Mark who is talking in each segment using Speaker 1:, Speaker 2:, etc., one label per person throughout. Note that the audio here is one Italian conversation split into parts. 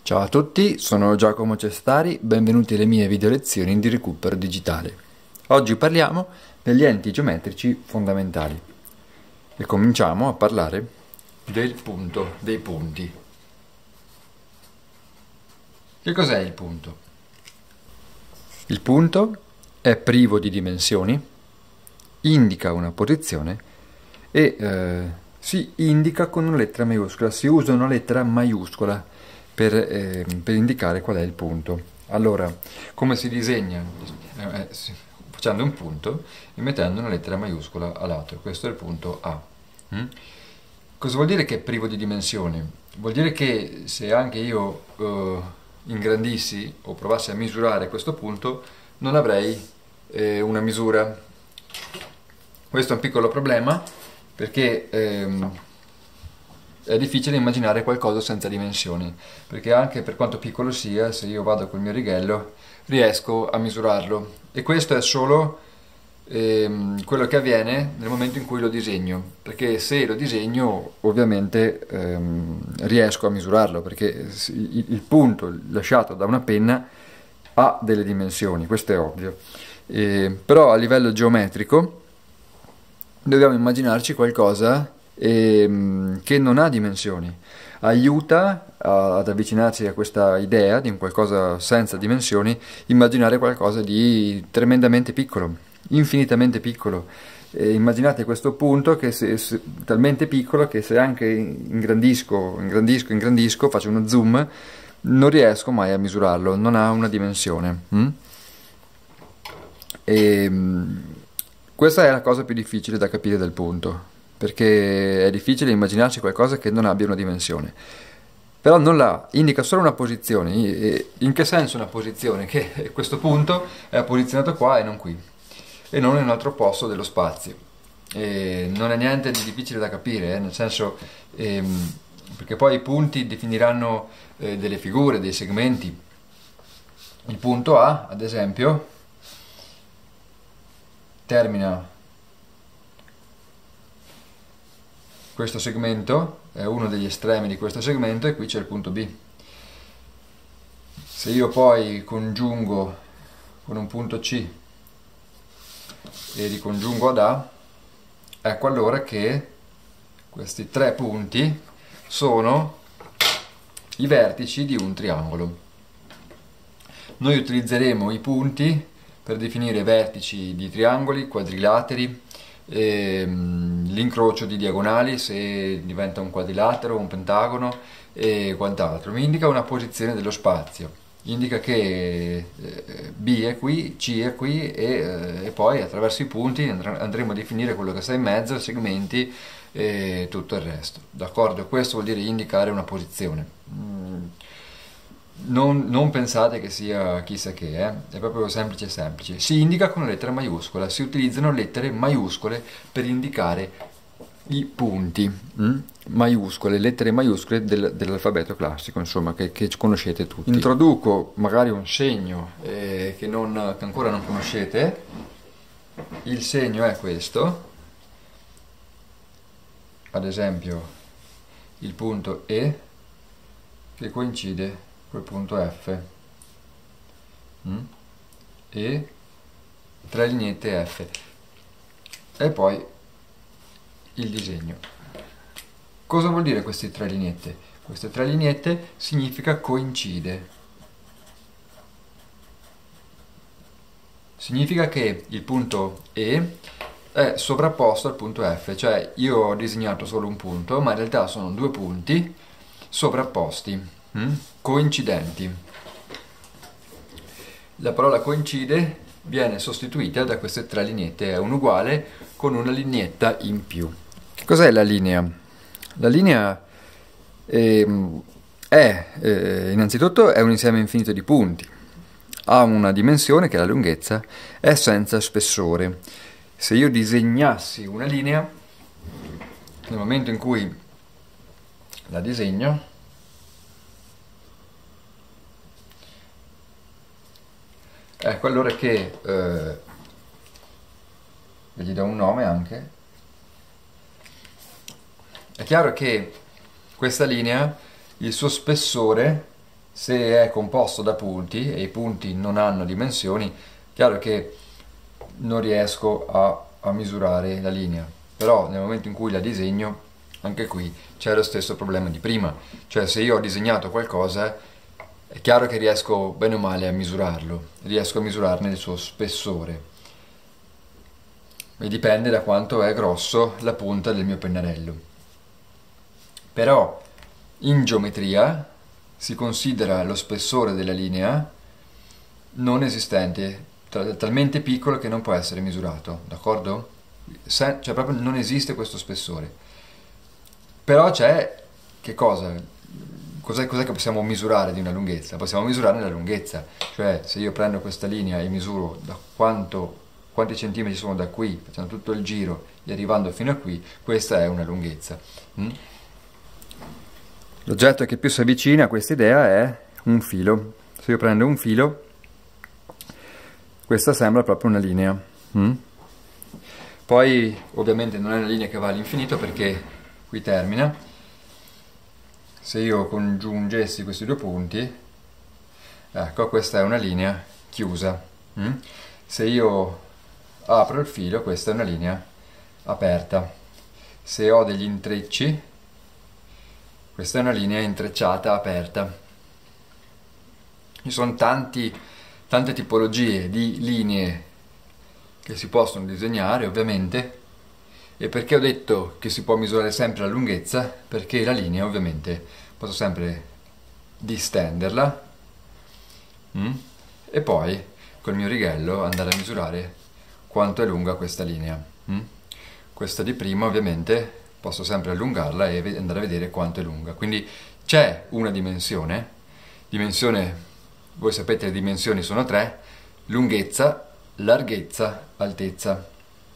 Speaker 1: Ciao a tutti, sono Giacomo Cestari, benvenuti alle mie video lezioni di recupero digitale. Oggi parliamo degli enti geometrici fondamentali e cominciamo a parlare del punto, dei punti. Che cos'è il punto? Il punto è privo di dimensioni, indica una posizione e si indica con una lettera maiuscola, si usa una lettera maiuscola per indicare qual è il punto. Allora, come si disegna? Facendo un punto e mettendo una lettera maiuscola a lato. Questo è il punto A. Cosa vuol dire che è privo di dimensioni? Vuol dire che se anche io ingrandissi o provassi a misurare questo punto, non avrei una misura. Questo è un piccolo problema perché è difficile immaginare qualcosa senza dimensioni, perché anche per quanto piccolo sia, se io vado col mio righello riesco a misurarlo, e questo è solo quello che avviene nel momento in cui lo disegno, perché se lo disegno ovviamente riesco a misurarlo, perché il punto lasciato da una penna ha delle dimensioni, questo è ovvio. Però a livello geometrico dobbiamo immaginarci qualcosa che non ha dimensioni. Aiuta ad avvicinarsi a questa idea di un qualcosa senza dimensioni, immaginare qualcosa di tremendamente piccolo, infinitamente piccolo. Immaginate questo punto che talmente piccolo che se anche ingrandisco, faccio uno zoom, non riesco mai a misurarlo, non ha una dimensione. Questa è la cosa più difficile da capire del punto, perché è difficile immaginarci qualcosa che non abbia una dimensione. Però non la indica solo una posizione. In che senso una posizione? Che questo punto è posizionato qua e non qui, e non in un altro posto dello spazio. Non è niente di difficile da capire, nel senso, perché poi i punti definiranno delle figure, dei segmenti. Il punto A, ad esempio, termina questo segmento, è uno degli estremi di questo segmento, e qui c'è il punto B. Se io poi congiungo con un punto C e ricongiungo ad A, ecco allora che questi tre punti sono i vertici di un triangolo. Noi utilizzeremo i punti per definire vertici di triangoli, quadrilateri, l'incrocio di diagonali se diventa un quadrilatero, un pentagono e quant'altro. Mi indica una posizione dello spazio, indica che B è qui, C è qui e poi attraverso i punti andremo a definire quello che sta in mezzo, segmenti e tutto il resto. D'accordo? Questo vuol dire indicare una posizione. Non pensate che sia chissà che, è proprio semplice. Si indica con una lettera maiuscola, si utilizzano lettere maiuscole per indicare i punti, maiuscole, lettere maiuscole dell'alfabeto classico, insomma, che conoscete tutti. Introduco magari un segno che ancora non conoscete. Il segno è questo, ad esempio il punto E che coincide col punto F, e tre lineette F, e poi il disegno. Cosa vuol dire queste tre lineette? Queste tre lineette significa coincide. Significa che il punto E è sovrapposto al punto F, cioè io ho disegnato solo un punto, ma in realtà sono due punti sovrapposti, coincidenti. La parola coincide viene sostituita da queste tre lineette, è un uguale con una lineetta in più. Che cos'è la linea? La linea innanzitutto è un insieme infinito di punti, ha una dimensione che è la lunghezza, è senza spessore. Se io disegnassi una linea, nel momento in cui la disegno, ecco allora che gli do un nome anche. È chiaro che questa linea, il suo spessore se è composto da punti e i punti non hanno dimensioni, chiaro che non riesco a misurare la linea, però nel momento in cui la disegno, anche qui c'è lo stesso problema di prima, cioè se io ho disegnato qualcosa è chiaro che riesco bene o male a misurarlo, riesco a misurarne il suo spessore e dipende da quanto è grosso la punta del mio pennarello. Però in geometria si considera lo spessore della linea non esistente, talmente piccolo che non può essere misurato, d'accordo? Cioè proprio non esiste questo spessore. Però c'è, che cosa? Cos'è che possiamo misurare di una lunghezza? Possiamo misurare la lunghezza, cioè se io prendo questa linea e misuro da quanti centimetri sono da qui, facendo tutto il giro e arrivando fino a qui, questa è una lunghezza. L'oggetto che più si avvicina a questa idea è un filo. Se io prendo un filo, questa sembra proprio una linea. Poi ovviamente non è una linea che va all'infinito perché qui termina. Se io congiungessi questi due punti, ecco, questa è una linea chiusa. Se io apro il filo, questa è una linea aperta. Se ho degli intrecci, questa è una linea intrecciata aperta. Ci sono tante tipologie di linee che si possono disegnare, ovviamente. E perché ho detto che si può misurare sempre la lunghezza? Perché la linea, ovviamente, posso sempre distenderla e poi col mio righello andare a misurare quanto è lunga questa linea. Questa di prima, ovviamente, posso sempre allungarla e andare a vedere quanto è lunga. Quindi c'è una dimensione, voi sapete le dimensioni sono tre: lunghezza, larghezza, altezza.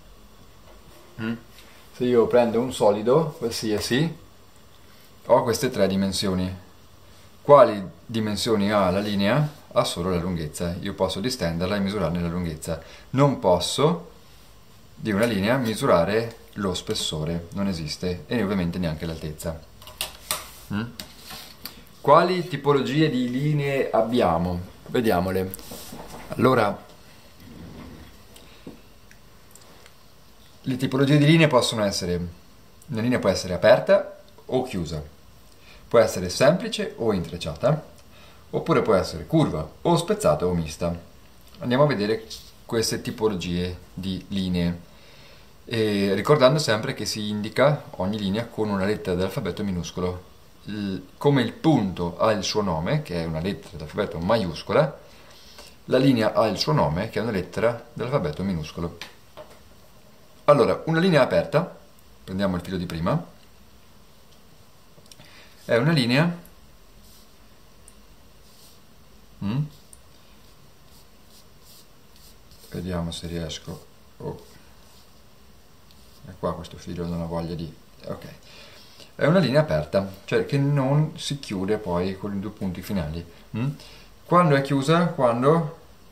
Speaker 1: Se io prendo un solido, qualsiasi, ho queste tre dimensioni. Quali dimensioni ha la linea? Ha solo la lunghezza. Io posso distenderla e misurarne la lunghezza. Non posso di una linea misurare lo spessore, non esiste, e ovviamente neanche l'altezza. Quali tipologie di linee abbiamo? Vediamole. Allora, le tipologie di linee possono essere: una linea può essere aperta o chiusa, può essere semplice o intrecciata, oppure può essere curva o spezzata o mista. Andiamo a vedere queste tipologie di linee, e ricordando sempre che si indica ogni linea con una lettera dell'alfabeto minuscolo. Come il punto ha il suo nome, che è una lettera dell'alfabeto maiuscola, la linea ha il suo nome, che è una lettera dell'alfabeto minuscolo. Allora, una linea aperta, prendiamo il filo di prima, è una linea vediamo se riesco. È qua questo filo, non ho voglia di... ok. È una linea aperta, cioè che non si chiude poi con i due punti finali. Quando è chiusa? Quando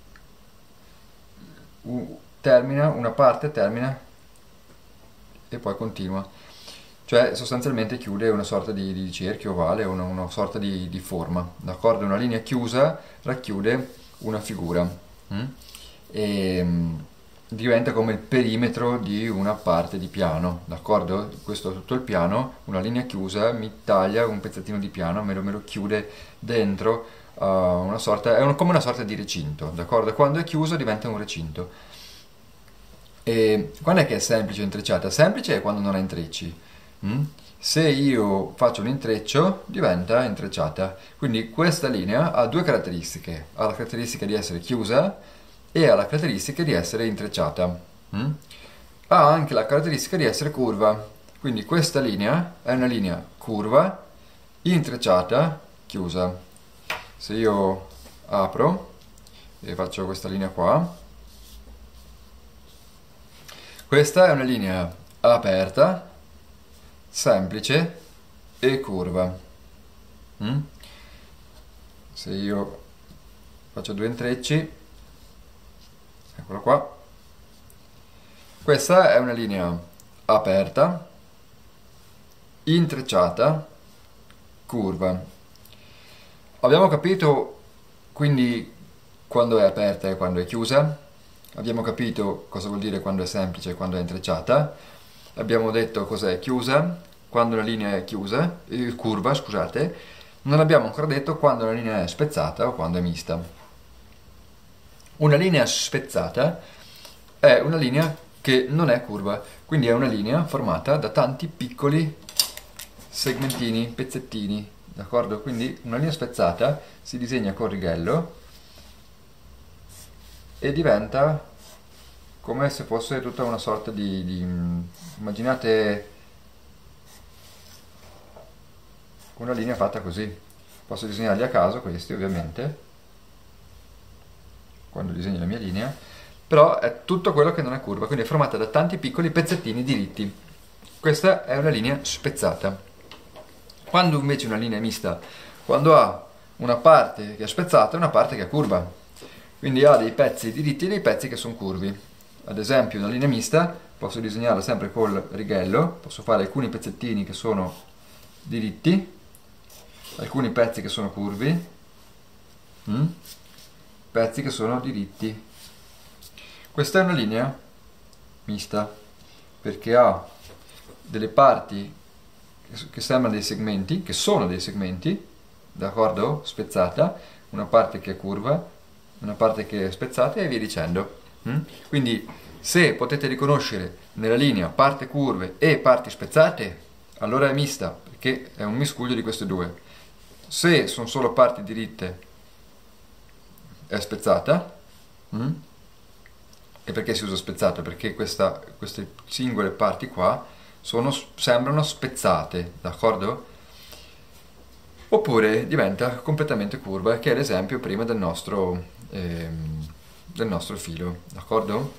Speaker 1: termina, una parte termina e poi continua, cioè sostanzialmente chiude una sorta di cerchio ovale, una sorta di forma, d'accordo? Una linea chiusa racchiude una figura e diventa come il perimetro di una parte di piano, d'accordo? Questo è tutto il piano, una linea chiusa mi taglia un pezzettino di piano, me lo chiude dentro una sorta, come una sorta di recinto, d'accordo? Quando è chiuso diventa un recinto. E quando è che è semplice o intrecciata? Semplice è quando non ha intrecci. Se io faccio un intreccio diventa intrecciata. Quindi questa linea ha due caratteristiche: ha la caratteristica di essere chiusa e ha la caratteristica di essere intrecciata. Ha anche la caratteristica di essere curva. Quindi questa linea è una linea curva, intrecciata, chiusa. Se io apro e faccio questa linea qua, questa è una linea aperta, semplice e curva. Se io faccio due intrecci, eccolo qua, questa è una linea aperta, intrecciata, curva. Abbiamo capito quindi quando è aperta e quando è chiusa, abbiamo capito cosa vuol dire quando è semplice e quando è intrecciata, abbiamo detto cos'è chiusa, quando una linea è chiusa, curva, scusate, non abbiamo ancora detto quando una linea è spezzata o quando è mista. Una linea spezzata è una linea che non è curva, quindi è una linea formata da tanti piccoli segmentini, pezzettini, d'accordo? Quindi una linea spezzata si disegna con righello e diventa come se fosse tutta una sorta immaginate una linea fatta così. Posso disegnarli a caso questi, ovviamente, quando disegno la mia linea, però è tutto quello che non è curva, quindi è formata da tanti piccoli pezzettini diritti. Questa è una linea spezzata. Quando invece una linea è mista, quando ha una parte che è spezzata e una parte che è curva, quindi ha dei pezzi diritti e dei pezzi che sono curvi. Ad esempio una linea mista posso disegnarla sempre col righello, posso fare alcuni pezzettini che sono diritti, alcuni pezzi che sono curvi, pezzi che sono diritti. Questa è una linea mista perché ha delle parti che sembrano dei segmenti, che sono dei segmenti, d'accordo? Spezzata, una parte che è curva, una parte che è spezzata e via dicendo. Quindi se potete riconoscere nella linea parti curve e parti spezzate, allora è mista, perché è un miscuglio di queste due. Se sono solo parti diritte, è spezzata. E perché si usa spezzato? Perché queste singole parti qua sembrano spezzate, d'accordo? Oppure diventa completamente curva, che è l'esempio prima del nostro filo, d'accordo?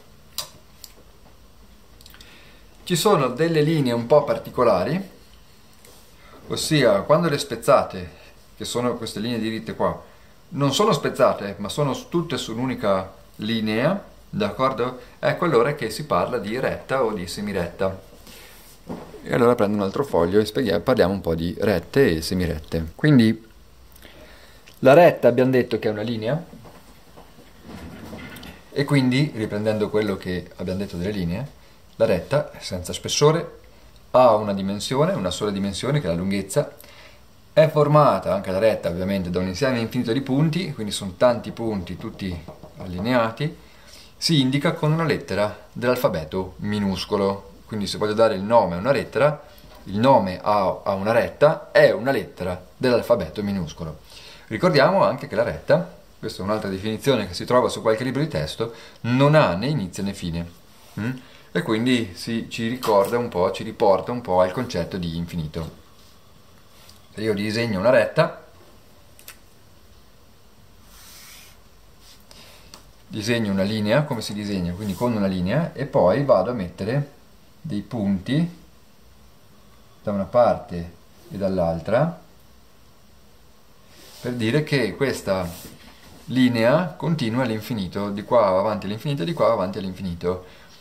Speaker 1: Ci sono delle linee un po' particolari, ossia quando le spezzate, che sono queste linee diritte qua, non sono spezzate, ma sono tutte su un'unica linea, d'accordo? Ecco allora che si parla di retta o di semiretta. E allora prendo un altro foglio e parliamo un po' di rette e semirette. Quindi la retta abbiamo detto che è una linea, e quindi, riprendendo quello che abbiamo detto delle linee, la retta, senza spessore, ha una dimensione, una sola dimensione, che è la lunghezza. È formata, anche la retta ovviamente, da un insieme infinito di punti, quindi sono tanti punti tutti allineati. Si indica con una lettera dell'alfabeto minuscolo. Quindi se voglio dare il nome a una lettera, il nome a una retta è una lettera dell'alfabeto minuscolo. Ricordiamo anche che la retta, questa è un'altra definizione che si trova su qualche libro di testo, non ha né inizio né fine. E quindi ci ricorda un po', ci riporta un po' al concetto di infinito. Se io disegno una retta, disegno una linea, come si disegna? Quindi con una linea, e poi vado a mettere dei punti da una parte e dall'altra per dire che questa linea continua all'infinito, di qua avanti all'infinito e di qua avanti all'infinito.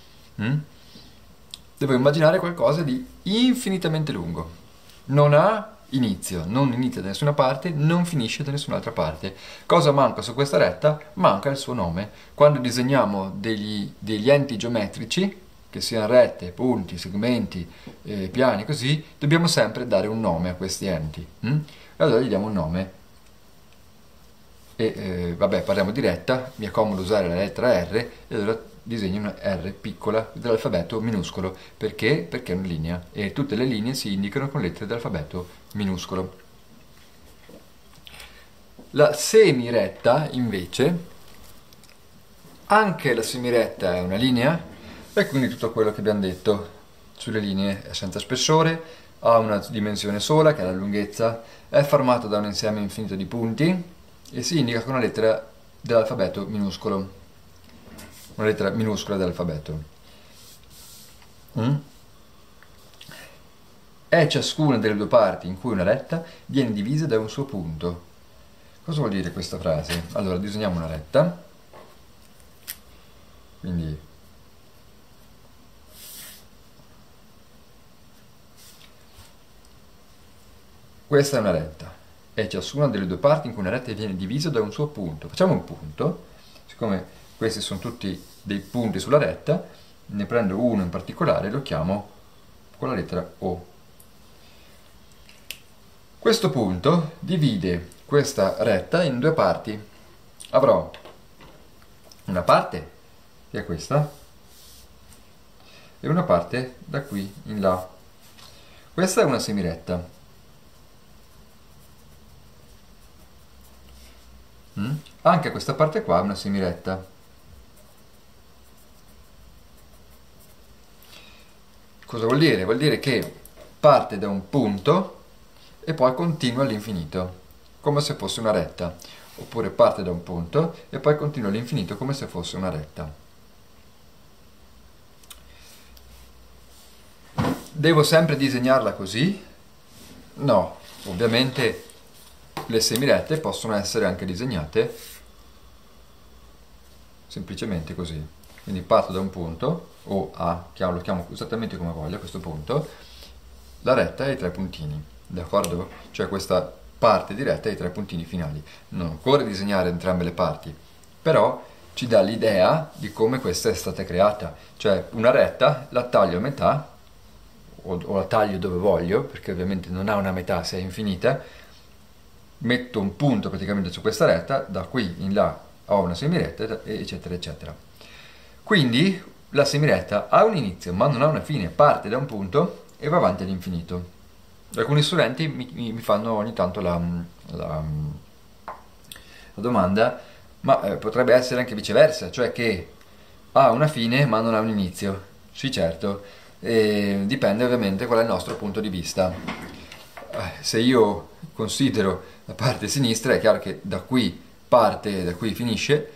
Speaker 1: Devo immaginare qualcosa di infinitamente lungo. Non ha inizio, non inizia da nessuna parte, non finisce da nessun'altra parte. Cosa manca su questa retta? Manca il suo nome. Quando disegniamo degli enti geometrici, che siano rette, punti, segmenti, piani, così, dobbiamo sempre dare un nome a questi enti. Allora gli diamo un nome. E vabbè, parliamo di retta, mi è comodo usare la lettera R, e allora disegno una R piccola dell'alfabeto minuscolo. Perché? Perché è una linea, e tutte le linee si indicano con lettere dell'alfabeto minuscolo. La semiretta, invece, anche la semiretta è una linea, e quindi tutto quello che abbiamo detto sulle linee è senza spessore, ha una dimensione sola, che è la lunghezza, è formato da un insieme infinito di punti, e si indica con una lettera dell'alfabeto minuscolo, una lettera minuscola dell'alfabeto. È ciascuna delle due parti in cui una retta viene divisa da un suo punto. Cosa vuol dire questa frase? Allora, disegniamo una retta, quindi questa è una retta. è ciascuna delle due parti in cui una retta viene divisa da un suo punto. Facciamo un punto, siccome questi sono tutti dei punti sulla retta, ne prendo uno in particolare e lo chiamo con la lettera O. Questo punto divide questa retta in due parti. Avrò una parte, che è questa, e una parte da qui in là. Questa è una semiretta. Anche questa parte qua è una semiretta. Cosa vuol dire? Vuol dire che parte da un punto e poi continua all'infinito, come se fosse una retta. Oppure parte da un punto e poi continua all'infinito come se fosse una retta. Devo sempre disegnarla così? No, ovviamente le semirette possono essere anche disegnate semplicemente così. Quindi parto da un punto, o A, lo chiamo esattamente come voglio a questo punto, la retta e i tre puntini, d'accordo? Cioè questa parte di retta e i tre puntini finali. Non occorre disegnare entrambe le parti, però ci dà l'idea di come questa è stata creata. Cioè una retta la taglio a metà, o la taglio dove voglio, perché ovviamente non ha una metà se è infinita, metto un punto praticamente su questa retta, da qui in là ho una semiretta, eccetera eccetera. Quindi la semiretta ha un inizio ma non ha una fine, parte da un punto e va avanti all'infinito. Alcuni studenti mi fanno ogni tanto la domanda, ma potrebbe essere anche viceversa, cioè che ha una fine ma non ha un inizio. Sì, certo, dipende ovviamente qual è il nostro punto di vista. Se io considero la parte sinistra, è chiaro che da qui parte e da qui finisce,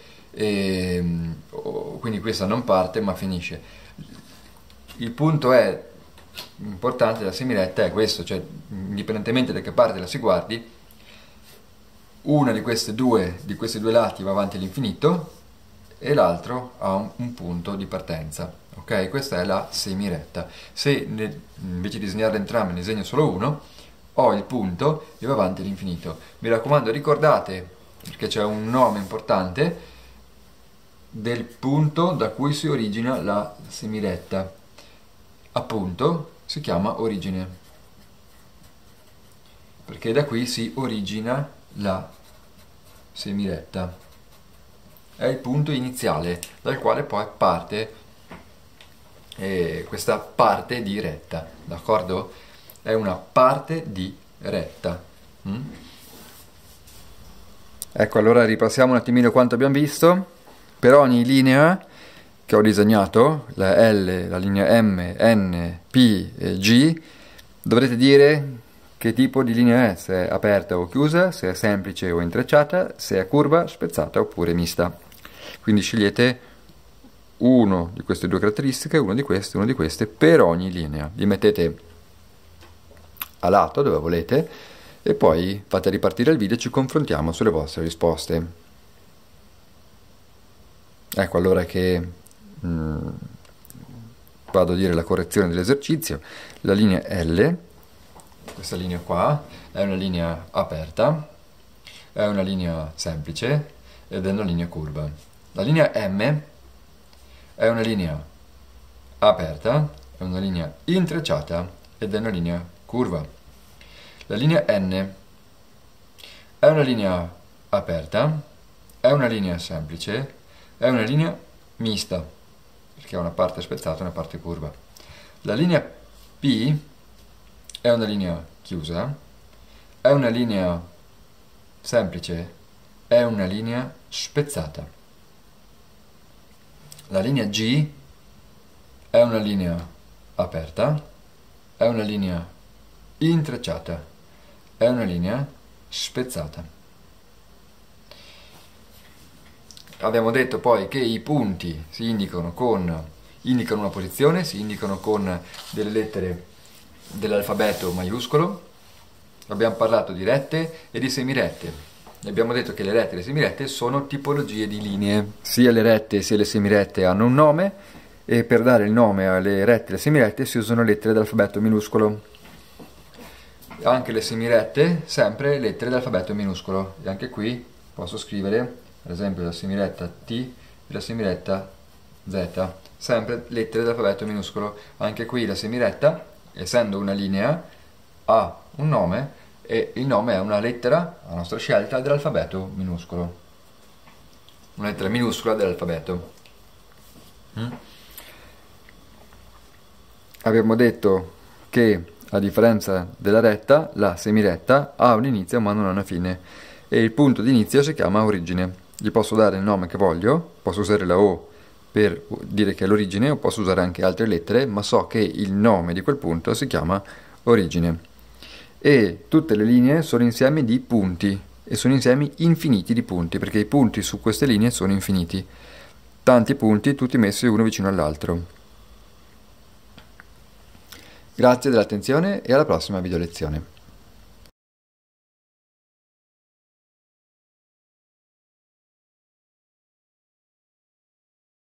Speaker 1: quindi questa non parte ma finisce. Il punto è importante della semiretta è questo, cioè indipendentemente da che parte la si guardi, una di questi due lati va avanti all'infinito e l'altro ha un punto di partenza. Ok, questa è la semiretta. Se invece di disegnare entrambe ne disegno solo uno, ho il punto e va avanti all'infinito. Mi raccomando, ricordate, perché c'è un nome importante del punto da cui si origina la semiretta. Appunto si chiama origine, perché da qui si origina la semiretta. È il punto iniziale dal quale poi parte questa parte di retta, d'accordo? È una parte di retta. Ecco, allora ripassiamo un attimino quanto abbiamo visto. Per ogni linea che ho disegnato, la L, la linea M, N, P e G, dovrete dire che tipo di linea è, se è aperta o chiusa, se è semplice o intrecciata, se è curva, spezzata oppure mista. Quindi scegliete uno di queste due caratteristiche, una di queste per ogni linea. Li mettete a lato dove volete e poi fate ripartire il video e ci confrontiamo sulle vostre risposte. Ecco allora che vado a dire la correzione dell'esercizio. La linea L, questa linea qua, è una linea aperta, è una linea semplice ed è una linea curva. La linea M è una linea aperta, è una linea intrecciata ed è una linea curva. La linea N è una linea aperta, è una linea semplice, è una linea mista, perché ha una parte spezzata e una parte curva. La linea P è una linea chiusa, è una linea semplice, è una linea spezzata. La linea G è una linea aperta, è una linea intrecciata, è una linea spezzata. Abbiamo detto poi che i punti si indicano una posizione, si indicano con delle lettere dell'alfabeto maiuscolo. Abbiamo parlato di rette e di semirette. Abbiamo detto che le rette e le semirette sono tipologie di linee. Sia le rette sia le semirette hanno un nome e per dare il nome alle rette e alle semirette si usano lettere dell'alfabeto minuscolo. anche le semirette, sempre lettere dell'alfabeto minuscolo. E anche qui posso scrivere, ad esempio, la semiretta T e la semiretta Z, sempre lettere dell'alfabeto minuscolo. Anche qui la semiretta, essendo una linea, ha un nome e il nome è una lettera, a nostra scelta, dell'alfabeto minuscolo. Una lettera minuscola dell'alfabeto. Abbiamo detto che, a differenza della retta, la semiretta ha un inizio ma non ha una fine, e il punto di inizio si chiama origine. Gli posso dare il nome che voglio, posso usare la O per dire che è l'origine, o posso usare anche altre lettere, ma so che il nome di quel punto si chiama origine. E tutte le linee sono insiemi di punti, e sono insiemi infiniti di punti, perché i punti su queste linee sono infiniti. Tanti punti, tutti messi uno vicino all'altro. Grazie dell'attenzione e alla prossima video lezione.